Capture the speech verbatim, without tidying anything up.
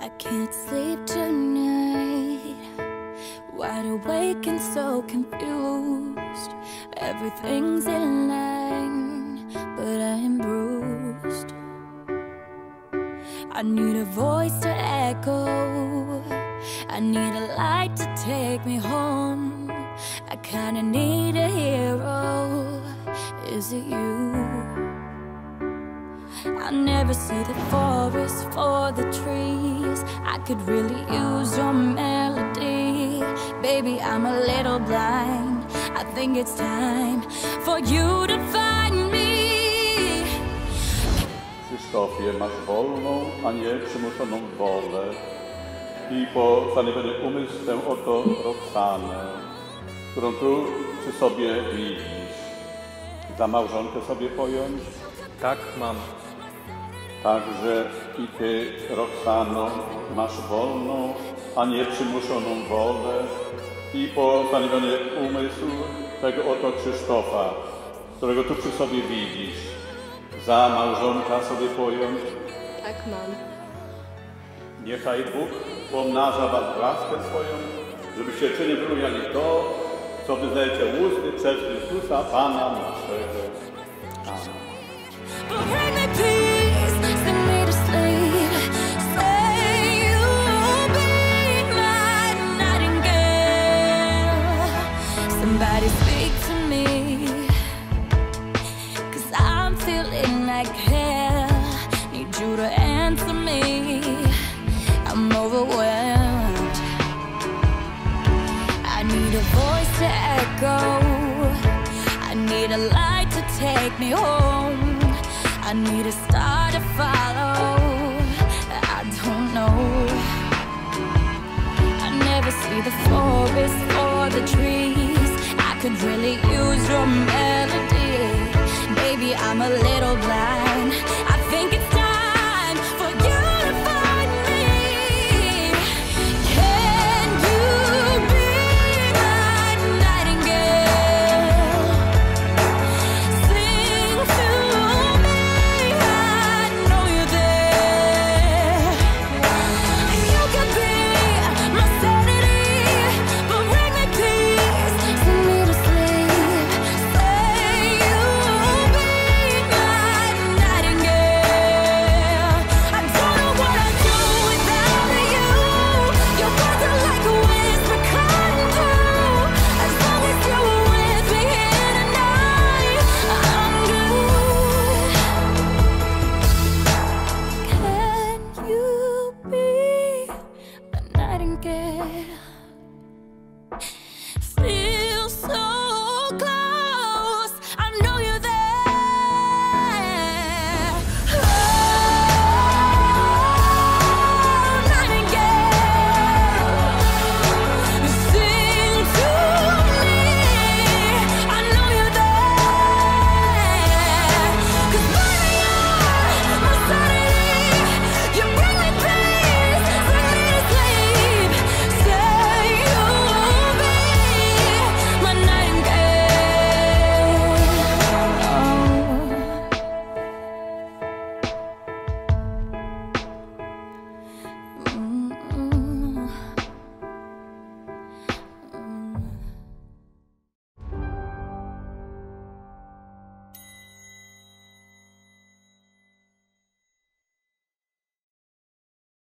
I can't sleep tonight, wide awake and so confused. Everything's in line, but I am bruised. I need a voice to echo, I need a light to take me home. I kinda need a hero, is it you? I never see the forest for the trees. I could really use your melody. Baby, I'm a little blind, I think it's time for you to find me. Krzysztofie, masz wolną, a nie przymuszoną wolę i po zaniewany umysł tę oto Roxanę, którą tu przy sobie widzisz. Za małżonkę sobie pojąć? Tak, mam. Także i ty, Roxano, masz wolną, a nie przymuszoną wolę i po zaniewany umysł tego oto Krzysztofa, którego tu przy sobie widzisz. Za małżonka sobie pojąć? Tak, mam. Niechaj Bóg pomnaża was łaskę swoją, żebyście czyni wyrównali to, co wyznajecie usty przez Chrystusa Pana naszego. Amen. Somebody speak to me, 'cause I'm feeling like hell. Need you to answer me, I'm overwhelmed. I need a voice to echo, I need a light to take me home. I need a star to follow, I don't know. I never see the forest for the trees. I could really use your melody. Baby, I'm a little blind,